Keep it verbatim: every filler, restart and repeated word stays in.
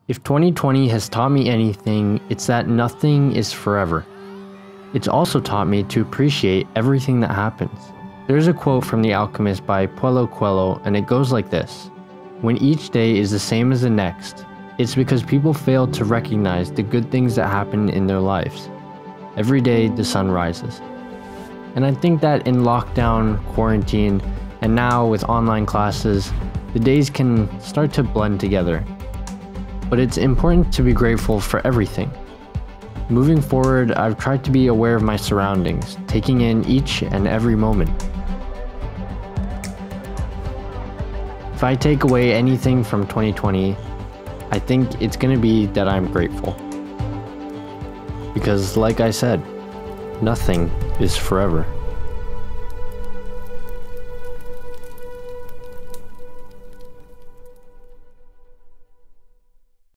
If twenty twenty has taught me anything, it's that nothing is forever. It's also taught me to appreciate everything that happens. There's a quote from The Alchemist by Paulo Coelho, and it goes like this: "When each day is the same as the next, it's because people fail to recognize the good things that happen in their lives. Every day the sun rises." And I think that in lockdown, quarantine, and now with online classes, the days can start to blend together. But it's important to be grateful for everything. Moving forward, I've tried to be aware of my surroundings, taking in each and every moment. If I take away anything from twenty twenty, I think it's gonna be that I'm grateful. Because like I said, nothing is forever.